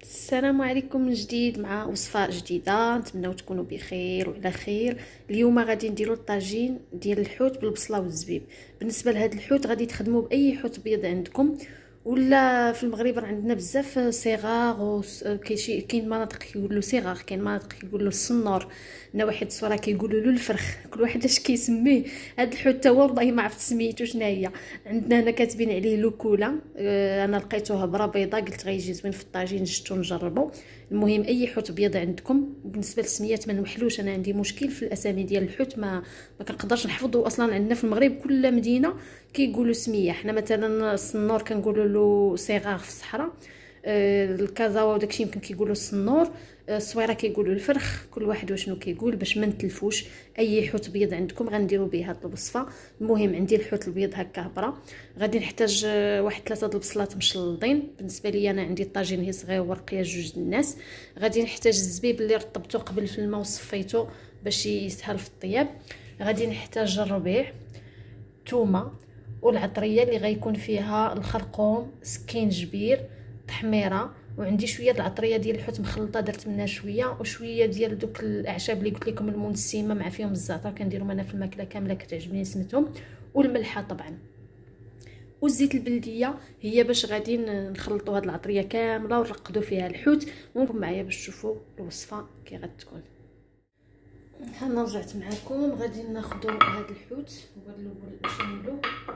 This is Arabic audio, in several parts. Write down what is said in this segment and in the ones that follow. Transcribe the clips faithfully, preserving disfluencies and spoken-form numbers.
السلام عليكم من جديد مع وصفه جديده. نتمنوا تكونوا بخير وعلى خير. اليوم غادي نديروا الطاجين ديال الحوت بالبصله والزبيب. بالنسبه لهذا الحوت غادي تخدموا باي حوت بيض عندكم، ولا في المغرب عندنا بزاف صغار، كاين كاين مناطق كيقولوا صغار، كاين مناطق كيقولوا الصنور، نواحي الصوره كيقولوا له الفرخ، كل واحد اش كيسميه. هذا الحوت تا هو والله ما عرفت سميتو شنو هي. عندنا هنا كاتبين عليه لوكولا. آه انا لقيتوه برا بيضه، قلت غيجي زوين في الطاجين، جبتو نجربو. المهم اي حوت بيض عندكم. بالنسبه للسميات ما نوحلوش، انا عندي مشكل في الاسامي ديال الحوت، ما ما كنقدرش نحفظه. اصلا عندنا في المغرب كل مدينه كيقولوا سميه. حنا مثلا الصنور كنقولوا له صغار في الصحراء، آه الكازاوا وداكشي يمكن كيقولوا الصنور، آه الصويره كيقولوا الفرخ، كل واحد وشنو كيقول باش ما نتلفوش. اي حوت بيض عندكم غنديروا به هاد الوصفه. المهم عندي الحوت البيض هكا برا. غادي نحتاج آه واحد ثلاثه د البصلات مشلضين. بالنسبه لي انا عندي الطاجين هي صغير ورقيه جوج الناس. غادي نحتاج الزبيب اللي رطبته قبل في الماء وصفيته باش يسهل في الطياب. غادي نحتاج الربيع، تومه، والعطريه اللي غيكون فيها الخرقوم، سكينجبير، تحميره، وعندي شويه العطريه ديال الحوت مخلطه درت منها شويه، وشويه ديال دوك الاعشاب اللي قلت لكم المنسمه مع فيهم الزعتر، كنديرهم انا في الماكله كامله كتعجبني سمتهم، والملحه طبعا، والزيت البلديه هي باش غادي نخلطوا هاد العطريه كامله ونرقدوا فيها الحوت. ممكن معايا باش تشوفوا الوصفه كي غتكون. انا رجعت معكم. غادي ناخذوا هاد الحوت هو الاول نشملو.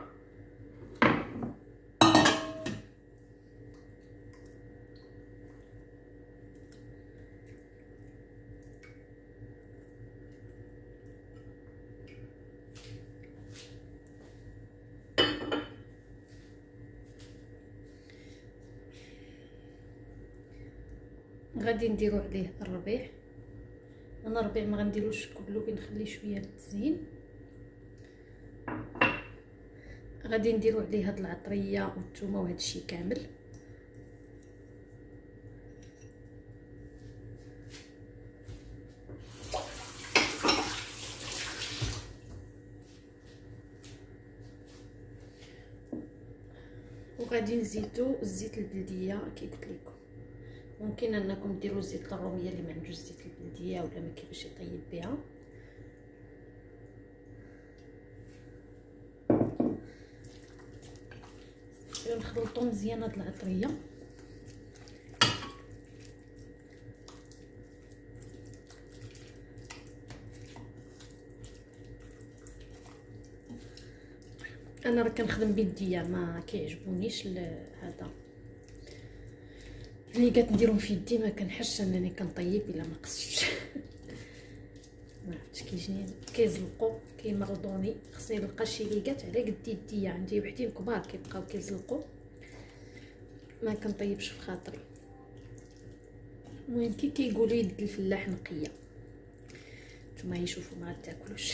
غادي نديرو عليه الربيع. انا الربيع ما غنديروش كله، كنخلي شويه للتزيين. غادي نديرو عليه هاد العطريه والثومه وهذا الشيء كامل. وغادي نزيدو الزيت البلديه كي قلت لكم. ممكن انكم ديروا زيت الروميه اللي ما عندوش زيت البلديه ولا ما كيفاش يطيب بها. نخلطو مزيان هاد العطريه. انا راه كنخدم بيديا، ما كيعجبونيش هذا اللي قات نديرهم في يدي، ما كنحسش انني كنطيب الا ما قصتش. ما عرفتش كيجيني كيزلقوا كيمرضوني. خصني نلقى شي ليقات على قد يديا، عندي وحدين كبار كيبقاو كيزلقوا، ما كنطيبش في خاطري. المهم كي كيقولوا يد الفلاح نقيه، نتوما يشوفوا ما تاكلوش.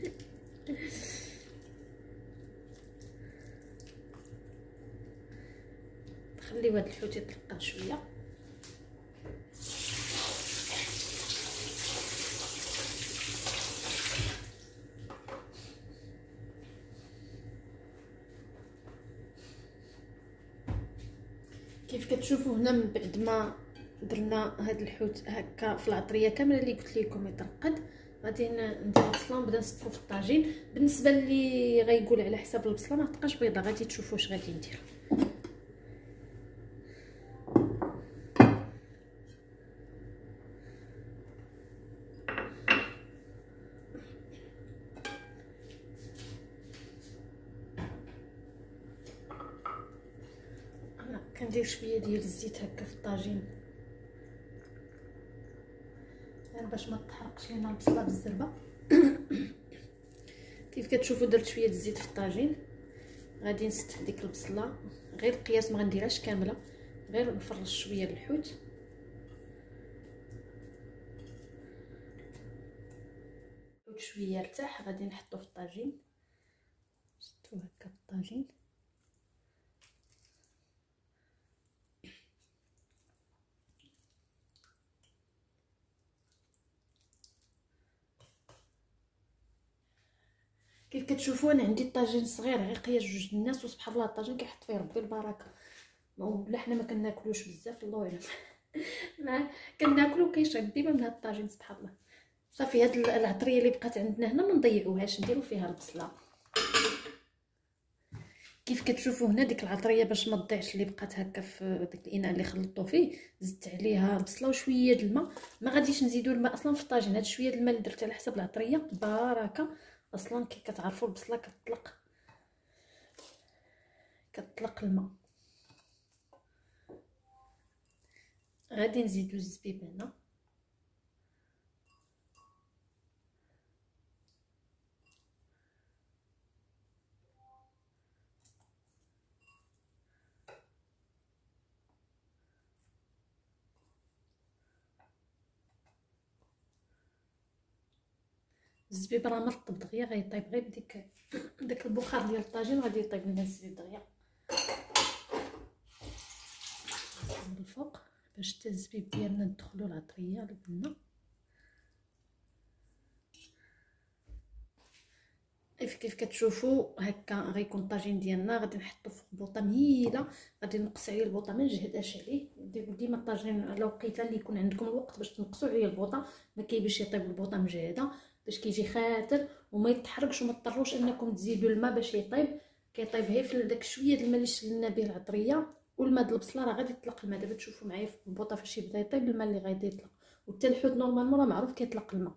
خليو هاد الحوت يطلق شويه. كيف كتشوفوا هنا من بعد ما درنا هاد الحوت هكا في العطريه كامله اللي قلت لكم يترقد، غادي ندير البصله ونبدا نصفو في الطاجين. بالنسبه اللي غيقول على حساب البصله ما تبقاش بيضه، غادي تشوفوا واش غادي ندير. انا كندير شويه ديال الزيت هكا في الطاجين غير باش ما تحرقش لينا البصله بالزربه. كيف كتشوفوا درت شويه الزيت في الطاجين. غادي نستف ديك البصله غير القياس، ما غنديرهاش كامله، غير نفرش شويه الحوت. الحوت شويه ارتاح، غادي نحطو في الطاجين. شفتو هكا في الطاجين. كيف كتشوفوا انا عندي الطاجين صغير غير قياس جوج الناس، وسبحان الله الطاجين كيحط فيه ربي البركه، ولا حنا ما كناكلوش بزاف الله اعلم. مع كناكلو كيشرب ديما من هاد الطاجين سبحان الله. صافي هاد العطريه اللي بقات عندنا هنا ما نضيعوهاش، نديرو فيها البصله كيف كتشوفوا هنا. ديك العطريه باش ما تضيعش اللي بقات هكا في داك الاناء اللي خلطوا فيه، زدت عليها البصله وشويه د الماء. ما غاديش نزيدوا الماء اصلا في الطاجين، هاد شويه د الماء اللي درت على حسب العطريه بركه. اصلا كي كتعرفوا البصله كتطلق كتطلق الماء. غادي نزيدو الزبيب هنا، الزبيب راه مرطب دغيا غيطيب غير بديك داك البخار ديال الطاجين، غادي يطيب لنا الزبيب دغيا من الفوق باش حتى الزبيب ديالنا ندخلو العطريه البنه. كيف كيف كتشوفوا هكا غيكون الطاجين ديالنا. غادي نحطو فوق بوطه مهيله، غادي نقص عليه البوطه ما نجهداش عليه. ديروا ديما الطاجين على وقيته اللي يكون عندكم الوقت باش تنقصوا عليه البوطه، ما كاينش يطيب البوطه مجهده باش كيجي خاتر وما يتحرقش، وما تضطروش انكم تزيدوا الماء باش يطيب. كيطيب غير في داك شويه الماء اللي شلنا به العطريه والماء د البصله. راه غادي يطلق الماء دابا تشوفوا معايا في البوطه فاش يبدا يطيب الماء اللي غادي يطلق. وحتى الحوت نورمالمون راه معروف كيطلق الماء.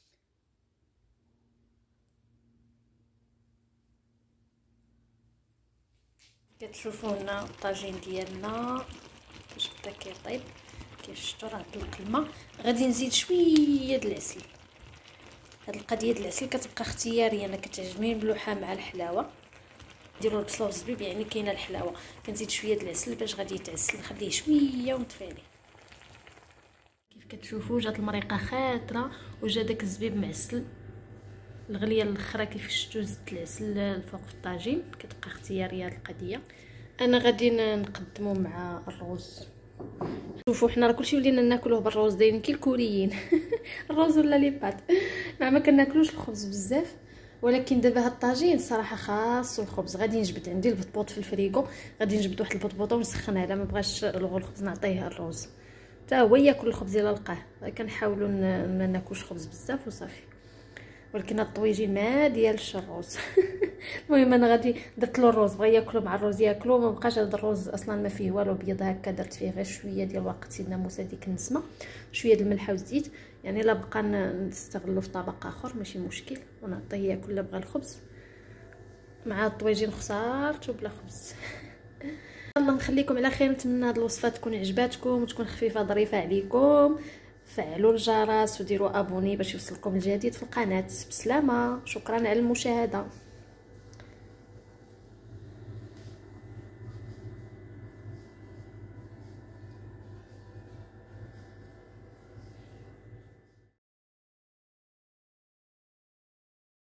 كتشوفوا هنا الطاجين ديالنا باش بدا كيطيب كيف شفتوا راه طلق الماء. غادي نزيد شويه د العسل. هاد القضيه د العسل كتبقى اختياريه، انا كتعجبني الملوحه مع الحلاوه. ديروا البصله والزبيب يعني كاينه الحلاوه. كنزيد شويه د العسل باش غادي يتعسل، نخليه شويه ونطفي عليه. كيف كتشوفوا جات المريقه خاتره وجا داك الزبيب معسل. الغليه الاخرى كيف شفتوا زدت العسل الفوق في الطاجين. كتبقى اختياريه هاد القضيه. انا غادي نقدمو مع الرز. شوفوا حنا راه كلشي ولينا ناكلوه بالروز، دايرين كي الكوريين الروز ولا لي بات. مع ما كناكلوش الخبز بزاف، ولكن دابا هاد الطاجين صراحه خاصو الخبز. غادي نجبد عندي البطبوط في الفريكو، غادي نجبد واحد البطبوطه ونسخنها. لا ما بغاش الغول الخبز نعطيه الروز حتى هو ياكل الخبز الا لقاه. كنحاولوا ما ناكلوش خبز بزاف وصافي، ولكن الطويجين ما ديالش الروز. المهم انا غادي درت له الروز، بغا ياكلو مع الروز ياكلو. ما بقاش هذا الروز اصلا ما فيه والو بيض هكا. درت فيه غير شويه ديال وقت سيدنا موسى ديك النسمه، شويه د الملح والزيت يعني. لا بقى نستغلو في طبق اخر ماشي مشكل، ونعطيه ياكل الا بغى الخبز. مع الطويجين خسارته بلا خبز. الله نخليكم على خير. نتمنى هاد الوصفه تكون عجباتكم وتكون خفيفه ظريفه عليكم. فعلوا الجرس وديروا ابوني باش يوصلكم الجديد في القناه. بسلامه، شكرا على المشاهده.